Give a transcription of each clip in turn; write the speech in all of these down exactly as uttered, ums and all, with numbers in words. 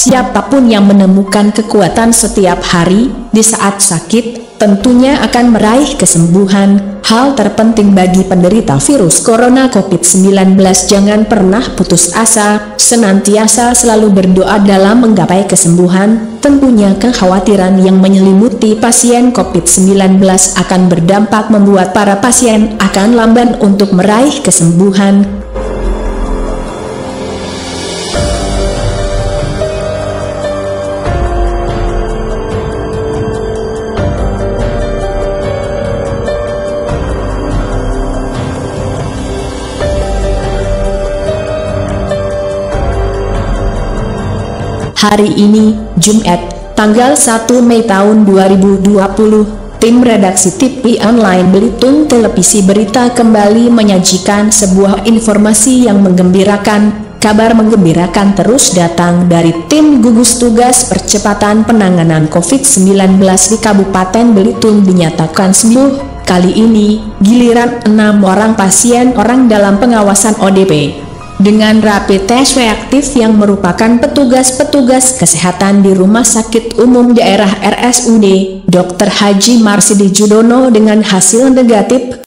Siapapun yang menemukan kekuatan setiap hari, di saat sakit, tentunya akan meraih kesembuhan. Hal terpenting bagi penderita virus corona covid sembilan belas, jangan pernah putus asa, senantiasa selalu berdoa dalam menggapai kesembuhan. Tentunya kekhawatiran yang menyelimuti pasien covid sembilan belas akan berdampak membuat para pasien akan lamban untuk meraih kesembuhan. Hari ini, Jumat, tanggal satu Mei tahun dua ribu dua puluh, tim redaksi T V Online Belitung Televisi Berita kembali menyajikan sebuah informasi yang menggembirakan. Kabar menggembirakan terus datang dari tim gugus tugas percepatan penanganan covid sembilan belas di Kabupaten Belitung dinyatakan sembuh. Kali ini, giliran enam orang pasien orang dalam pengawasan O D P dengan rapid test reaktif yang merupakan petugas-petugas kesehatan di Rumah Sakit Umum Daerah R S U D Dokter Haji Marsidi Judono dengan hasil negatif.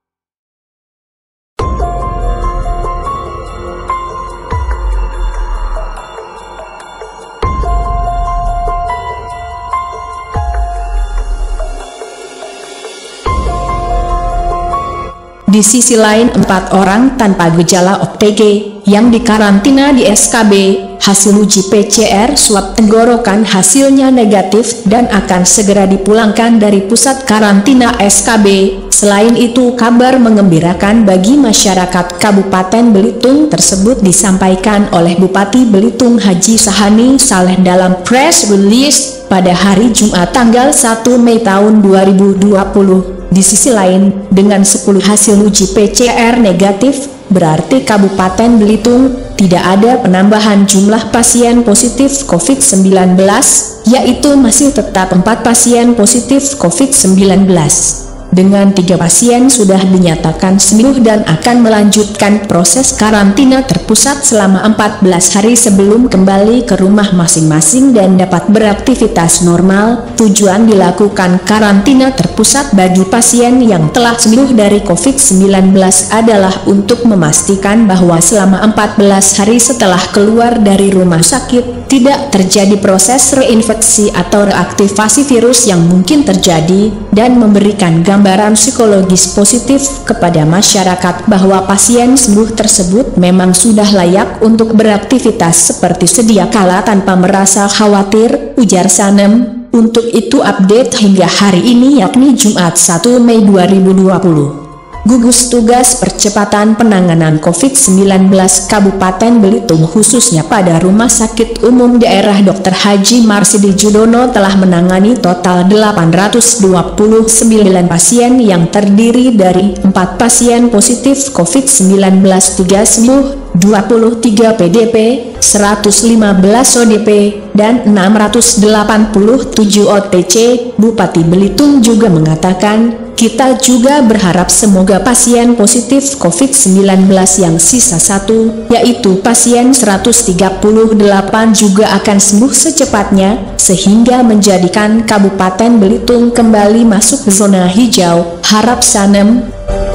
Di sisi lain, empat orang tanpa gejala O T G yang dikarantina di S K B, hasil uji P C R swab tenggorokan hasilnya negatif dan akan segera dipulangkan dari pusat karantina S K B. Selain itu, kabar mengembirakan bagi masyarakat Kabupaten Belitung tersebut disampaikan oleh Bupati Belitung Haji Sahani Saleh dalam press release pada hari Jumat tanggal satu Mei tahun dua ribu dua puluh. Di sisi lain, dengan sepuluh hasil uji P C R negatif, berarti Kabupaten Belitung tidak ada penambahan jumlah pasien positif covid sembilan belas, yaitu masih tetap empat pasien positif covid sembilan belas. Dengan tiga pasien sudah dinyatakan sembuh dan akan melanjutkan proses karantina terpusat selama empat belas hari sebelum kembali ke rumah masing-masing dan dapat beraktivitas normal. Tujuan dilakukan karantina terpusat bagi pasien yang telah sembuh dari covid sembilan belas adalah untuk memastikan bahwa selama empat belas hari setelah keluar dari rumah sakit, tidak terjadi proses reinfeksi atau reaktivasi virus yang mungkin terjadi, dan memberikan gambaran psikologis positif kepada masyarakat bahwa pasien sembuh tersebut memang sudah layak untuk beraktivitas seperti sedia kala tanpa merasa khawatir, ujar Sanem. Untuk itu update hingga hari ini yakni Jumat satu Mei dua ribu dua puluh. Gugus Tugas Percepatan Penanganan covid sembilan belas Kabupaten Belitung khususnya pada Rumah Sakit Umum Daerah Dokter Haji Marsidi Judono telah menangani total delapan ratus dua puluh sembilan pasien yang terdiri dari empat pasien positif covid sembilan belas, tiga sembuh, dua puluh tiga P D P, seratus lima belas O D P, dan enam ratus delapan puluh tujuh O T C. Bupati Belitung juga mengatakan, kita juga berharap semoga pasien positif covid sembilan belas yang sisa satu, yaitu pasien seratus tiga puluh delapan juga akan sembuh secepatnya, sehingga menjadikan Kabupaten Belitung kembali masuk zona hijau, harap Sanem.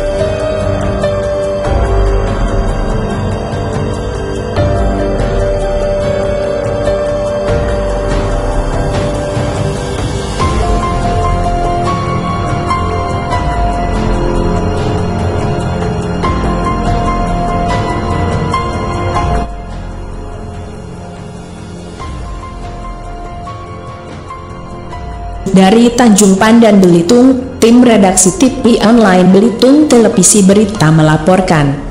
Dari Tanjung Pandan Belitung, tim redaksi T V Online Belitung Televisi Berita melaporkan.